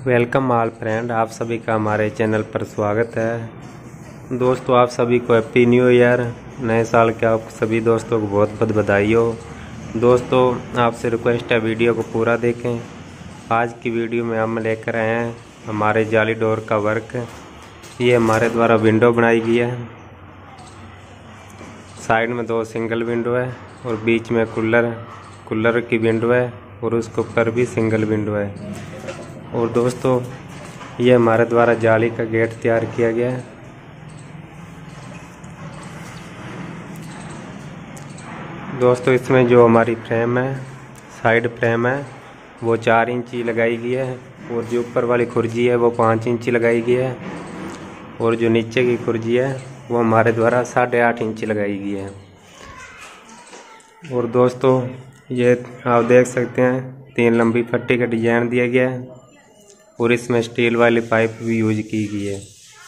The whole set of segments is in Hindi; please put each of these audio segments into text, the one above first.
वेलकम ऑल फ्रेंड, आप सभी का हमारे चैनल पर स्वागत है। दोस्तों, आप सभी को हैप्पी न्यू ईयर, नए साल के आप सभी दोस्तों को बहुत बहुत बधाई हो। दोस्तों, आपसे रिक्वेस्ट है वीडियो को पूरा देखें। आज की वीडियो में हम लेकर आए हैं हमारे जाली डोर का वर्क। ये हमारे द्वारा विंडो बनाई गई है। साइड में 2 सिंगल विंडो है और बीच में कूलर की विंडो है और उसके ऊपर भी सिंगल विंडो है। और दोस्तों, ये हमारे द्वारा जाली का गेट तैयार किया गया है। दोस्तों, इसमें जो हमारी फ्रेम है, साइड फ्रेम है, वो 4 इंची लगाई गई है और जो ऊपर वाली खुर्जी है वो 5 इंची लगाई गई है और जो नीचे की खुर्जी है वो हमारे द्वारा 8.5 इंची लगाई गई है। और दोस्तों, ये आप देख सकते हैं 3 लंबी पट्टी का डिजाइन दिया गया है और इसमें स्टील वाली पाइप भी यूज की गई है।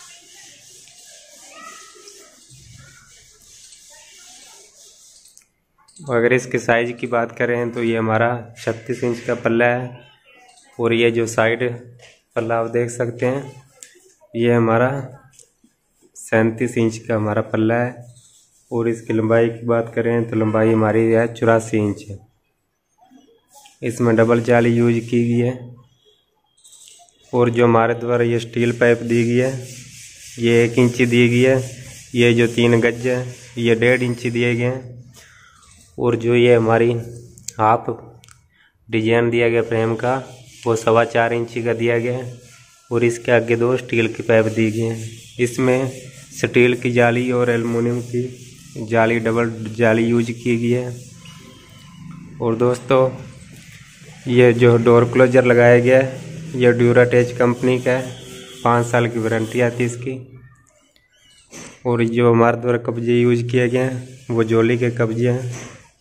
अगर इसके साइज की बात करें तो ये हमारा 36 इंच का पल्ला है और ये जो साइड पल्ला आप देख सकते हैं ये हमारा 37 इंच का हमारा पल्ला है। और इसकी लंबाई की बात करें तो लंबाई हमारी है 84 इंच है। इसमें डबल जाली यूज की गई है और जो हमारे द्वारा ये स्टील पाइप दी गई है ये 1 इंची दी गई है। ये जो 3 गज है ये 1.5 इंची दिए गए हैं। और जो ये हमारी हाफ डिजाइन दिया गया फ्रेम का वो 4.25 इंची का दिया गया है और इसके आगे 2 स्टील की पाइप दी गई हैं। इसमें स्टील की जाली और एल्युमिनियम की जाली, डबल जाली यूज की गई है। और दोस्तों, ये जो डोर क्लोजर लगाया गया है ये ड्यूराटेच कंपनी का है, 5 साल की वारंटी आती है इसकी। और जो हमारे द्वारा कब्जे यूज किए गए हैं वो जोली के कब्जे हैं।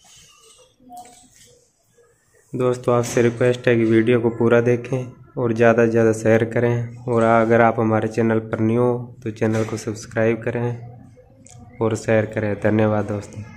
दोस्तों, आपसे रिक्वेस्ट है कि वीडियो को पूरा देखें और ज़्यादा से ज़्यादा शेयर करें। और अगर आप हमारे चैनल पर न्यू हो तो चैनल को सब्सक्राइब करें और शेयर करें। धन्यवाद दोस्तों।